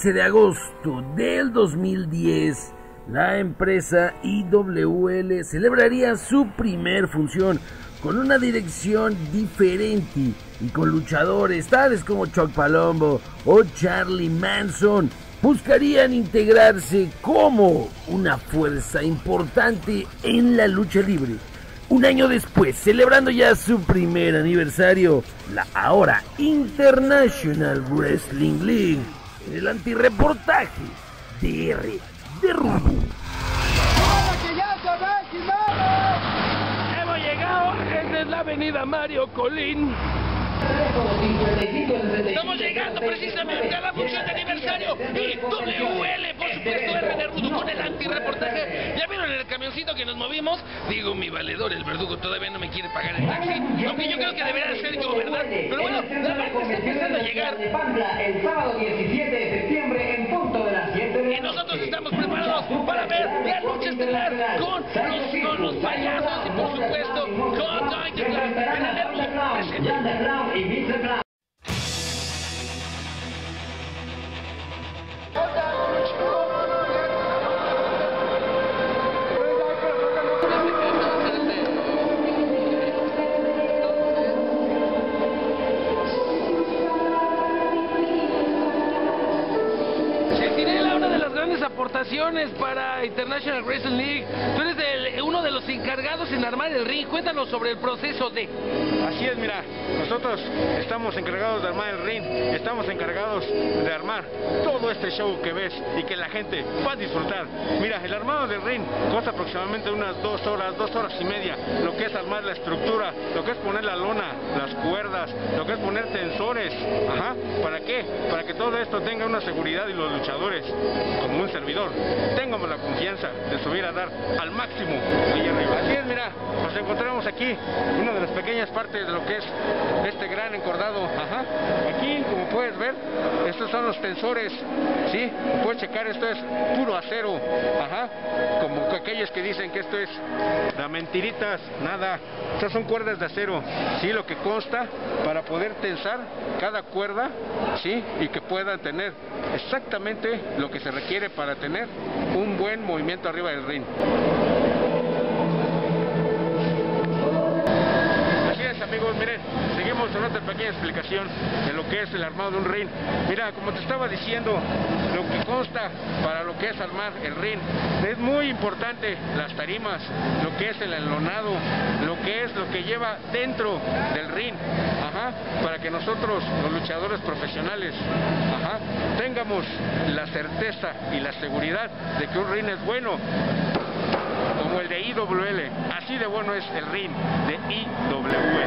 15 de agosto del 2010, la empresa IWL celebraría su primer función con una dirección diferente y con luchadores tales como Chuck Palumbo o Charlie Manson. Buscarían integrarse como una fuerza importante en la lucha libre. Un año después, celebrando ya su primer aniversario, la ahora International Wrestling League, en el antirreportaje DR de Rudo. Hemos llegado, esta es la avenida Mario Colín. Estamos llegando precisamente a la función de aniversario y WL, por supuesto, R de Rudo con el antirreportaje. ¿Ya vieron el camioncito que nos movimos? Digo, mi valedor, el verdugo, todavía no me quiere pagar el taxi, aunque yo creo que debería ser yo, ¿verdad? Pero bueno, la banda está empezando a llegar. El sábado 17 de septiembre en punto de las 7 y nosotros estamos preparados para ver la lucha estelar con los payasos y por supuesto con Donkey Kong. R de Rudo presente. y Mr. Clown. Aportaciones para International Wrestling League. Tú eres uno de los encargados en armar el ring. Cuéntanos sobre el proceso de... Así es, mira, nosotros estamos encargados de armar el ring, estamos encargados de armar todo este show que ves y que la gente va a disfrutar. Mira, el armado del ring cuesta aproximadamente unas 2 horas y media, lo que es armar la estructura, lo que es poner la lona, las cuerdas, lo que es poner tensores. ¿Para qué? Para que todo esto tenga una seguridad y los luchadores, como un servidor, tengamos la confianza de subir a dar al máximo ahí arriba. Así es, mira, nos encontramos aquí, una de las pequeñas partes de lo que es este gran encordado. Aquí, como puedes ver, estos son los tensores, ¿sí? Puedes checar, esto es puro acero, como aquellos que dicen que esto es la mentiritas, nada. Estas son cuerdas de acero, ¿sí? Lo que consta para poder tensar cada cuerda, ¿sí? Y que pueda tener exactamente lo que se requiere para tener un buen movimiento arriba del ring. Así es, amigos, miren, seguimos con otra pequeña explicación de lo que es el armado de un ring. Mira, como te estaba diciendo, lo que consta para lo que es armar el ring, es muy importante las tarimas, lo que es el enlonado, lo que lleva dentro del ring, para que nosotros, los luchadores profesionales, tengamos la certeza y la seguridad de que un ring es bueno, como el de IWL. Así de bueno es el ring de IWL.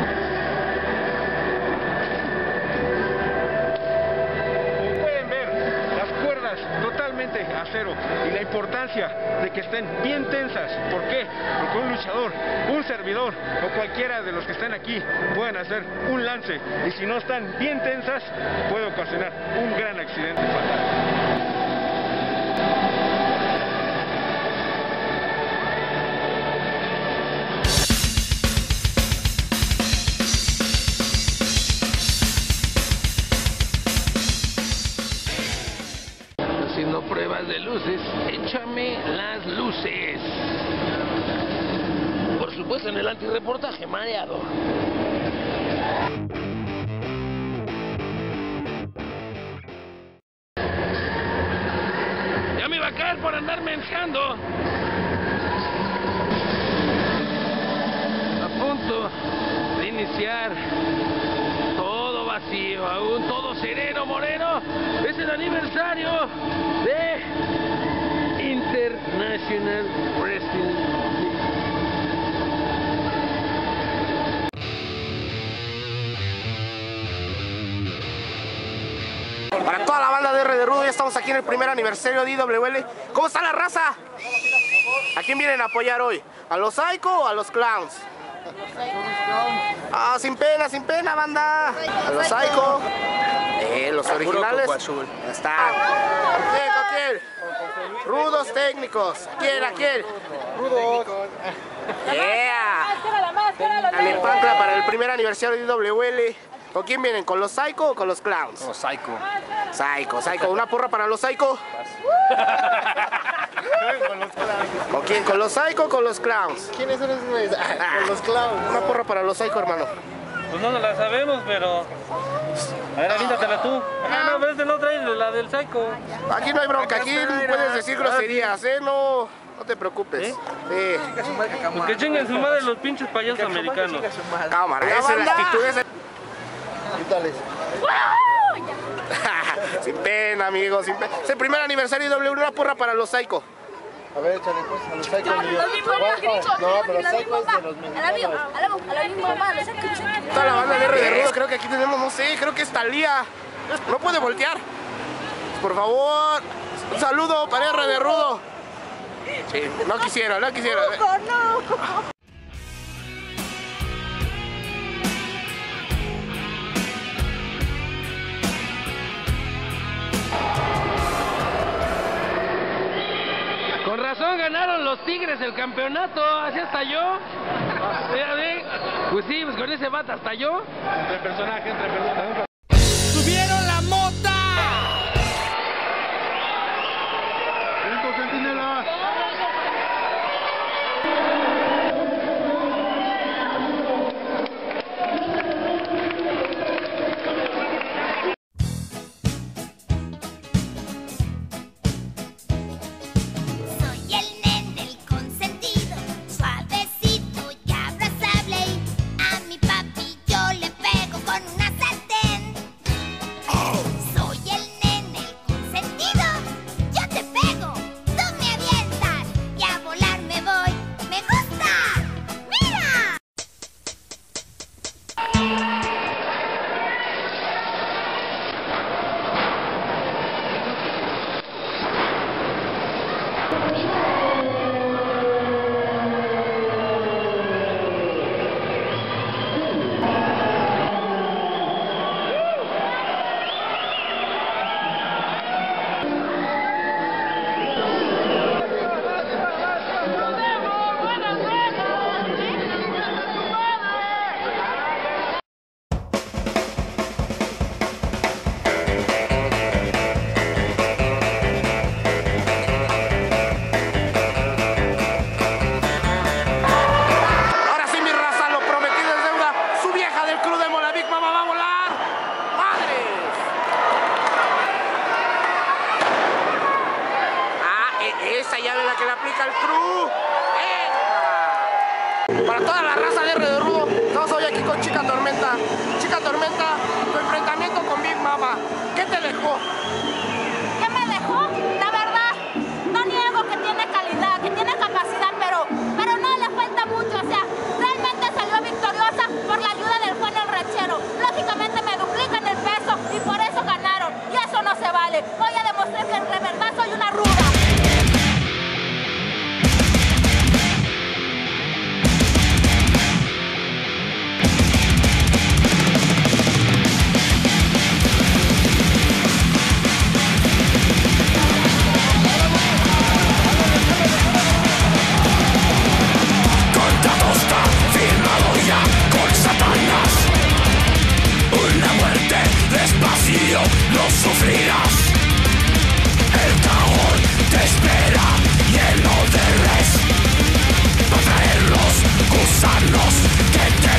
Totalmente acero, y la importancia de que estén bien tensas. ¿Por qué? Porque un luchador, un servidor o cualquiera de los que estén aquí pueden hacer un lance, y si no están bien tensas puede ocasionar un gran accidente fatal. Haciendo pruebas de luces, échame las luces. Por supuesto, en el antirreportaje mareado. Ya me iba a caer por andar menjando. A punto de iniciar. Todo vacío, aún todo sereno, moreno. Es el aniversario de International Wrestling League. Para toda la banda de R de Rudo, ya estamos aquí en el primer aniversario de IWL. ¿Cómo está la raza? ¿A quién vienen a apoyar hoy? ¿A los Psycho o a los Clowns? Ah, sin pena, banda. A los Psycho. Los originales. Ya está. ¿Con quién? Rudos técnicos. ¿A quién? Rudos. Yeah. A mi pancla para el primer aniversario de IWL. ¿Con quién vienen? ¿Con los Psycho o con los Clowns? Con los Psycho. Psycho, una porra para los Psycho. ¿Con quién? ¿Con los Psycho o con los Clowns? ¿Quiénes son esos güeyes? Con los Clowns. Una porra para los Psycho, hermano. Pues no nos la sabemos, pero... A ver, avíntatela tú. Ah, no, ves de la otra, la del Psycho. Aquí no hay bronca, aquí puedes decir groserías, No te preocupes. Pues que chinguen su madre los pinches payasos americanos. Cámara, esa es la actitud. Quítales. Sin pena, amigos, sin pena. Es el primer aniversario de W, una porra para los Psycho. A ver, échale pues, a los Psycho. No, pero Psycho es de los mexicanos. Toda la banda de R de Rudo, creo que aquí tenemos, no sé, creo que es Talía. No puede voltear. Por favor, un saludo para R de Rudo. Sí, no quisiera. No. Con razón ganaron los Tigres el campeonato, así hasta yo. Pues sí, pues con ese bata hasta yo. Entre personajes. ¡Subieron la mota! Centinela. Para toda la raza de R de Rudo, estamos hoy aquí con Chica Tormenta. Chica Tormenta, tu enfrentamiento con Big Mama, ¿qué te dejó? ¿Qué me dejó? La verdad, no niego que tiene calidad, que tiene capacidad, pero no le falta mucho. O sea, realmente salió victoriosa por la ayuda del Juan el Ranchero. Lógicamente me duplican el peso y por eso ganaron. Y eso no se vale. Voy a demostrar que de verdad soy una ruda. Lo sufrirás, el cajón te espera lleno de res, para traer los gusanos que te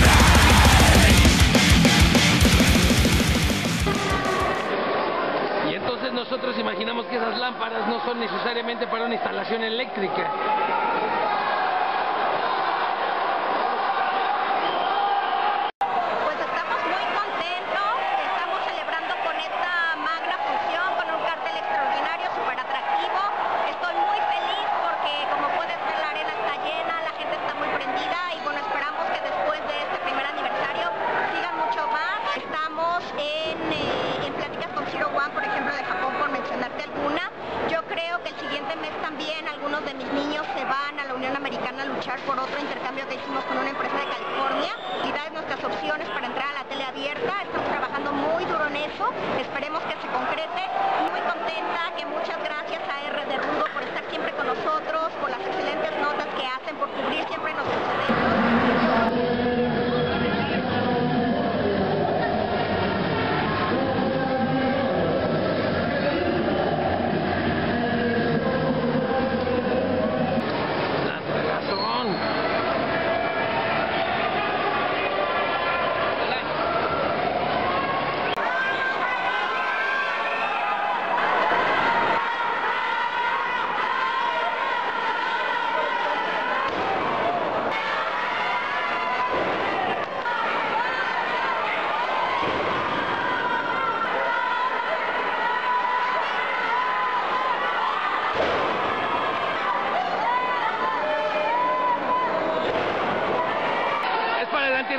comen. Y entonces nosotros imaginamos que esas lámparas no son necesariamente para una instalación eléctrica. Algunos de mis niños se van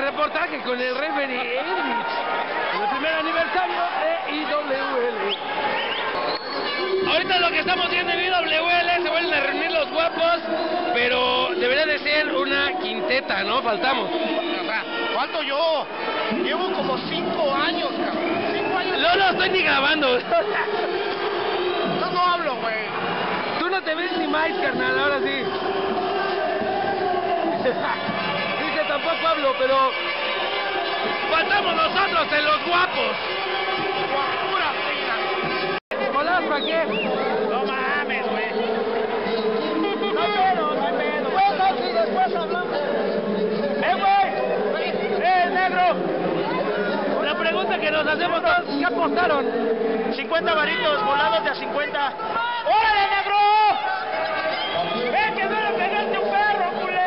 reportaje con el referee Edrich en el primer aniversario de IWL. Ahorita lo que estamos viendo en IWL, se vuelven a reunir los guapos, pero debería de ser una quinteta, ¿no? Faltamos. O sea, falto yo. Llevo como 5 años, cabrón. 5 años. No lo estoy ni grabando. No hablo, güey. Tú no te ves ni más, carnal, ahora sí. Dice, tampoco hablo, pero faltamos nosotros en los guapos. Pura pena. ¿Hola, para qué? No mames, güey. No hay pedo. Bueno, sí, después hablamos. Güey! Negro! La pregunta que nos hacemos todos, ¿qué apostaron? 50 varitos, volados de a 50. ¡Órale, negro! ¡Ven que no le pegaste un perro, culé!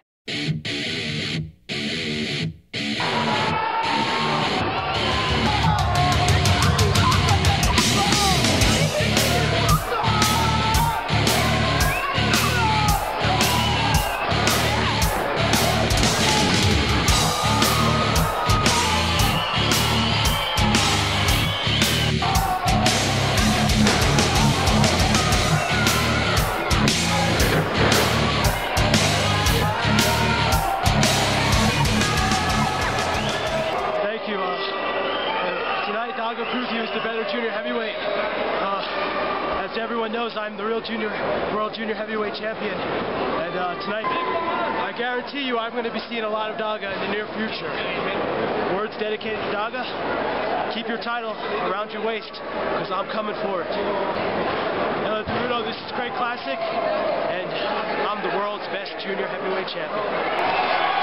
Daga Cruzio is the better junior heavyweight. As everyone knows, I'm the real world junior heavyweight champion. And tonight, I guarantee you I'm going to be seeing a lot of Daga in the near future. Words dedicated to Daga. Keep your title around your waist, because I'm coming for it. This is Craig Classic, and I'm the world's best junior heavyweight champion.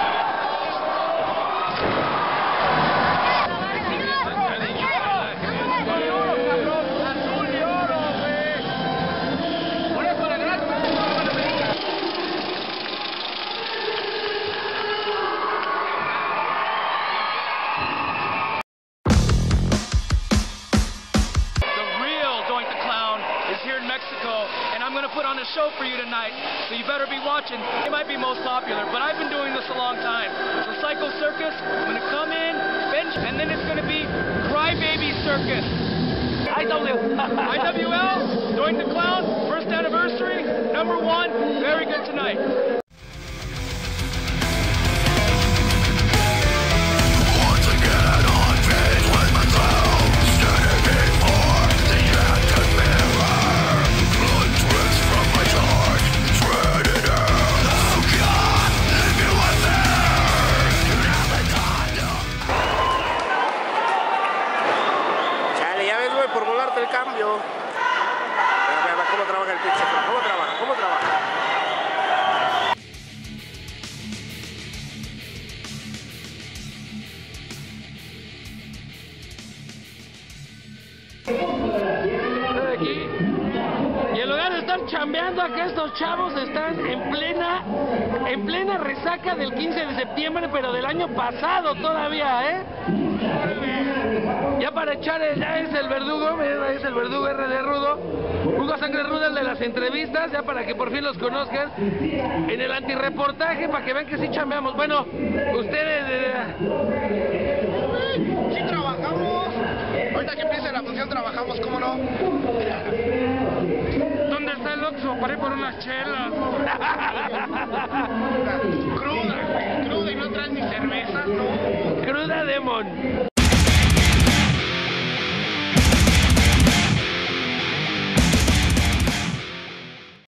And I'm going to put on a show for you tonight, so you better be watching. It might be most popular, but I've been doing this a long time. So Psycho Circus, I'm going to come in, bench, and then it's going to be Crybaby Circus. IWL, Doink the Clown, first anniversary, #1, very good tonight. Por volarte el cambio. Mira, cómo trabaja el pitcher. ¿Cómo trabaja? Aquí. Y en lugar de estar chambeando acá, estos chavos están en plena resaca del 15 de septiembre, pero del año pasado todavía, ¿eh? Ya para echar, ya es el verdugo, es el verdugo RD Rudo, Hugo Sangre Ruda, el de las entrevistas, ya para que por fin los conozcan, en el antirreportaje, para que vean que sí chambeamos. Bueno, ustedes... Sí trabajamos, ahorita que empiece la función trabajamos, ¿cómo no? ¿Dónde está el Oxxo? Paré por unas chelas. Cruda y no traes ni cerveza, no. Cruda Demon.